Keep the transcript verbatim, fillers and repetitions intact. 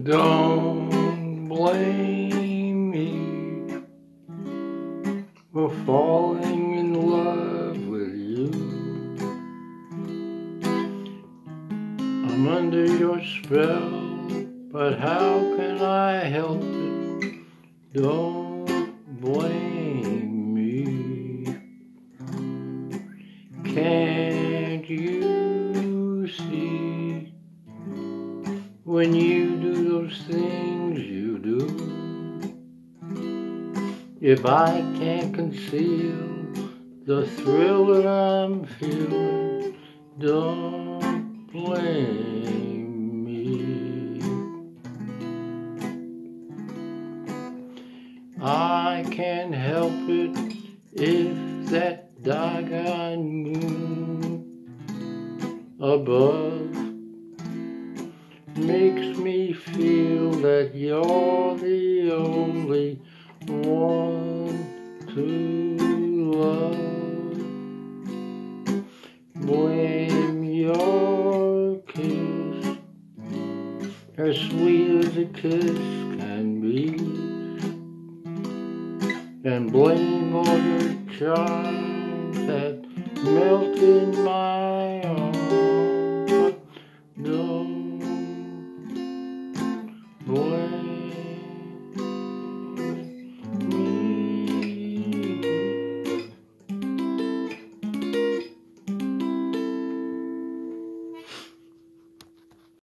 Don't blame me for falling in love with you. I'm under your spell, but how can I help it? Don't blame me. Can't you see when you do those things you do? If I can't conceal the thrill that I'm feeling, don't blame me. I can't help it if that doggone moon above makes me feel that you're the only one to love. Blame your kiss, as sweet as a kiss can be, and blame all your charms that melt in my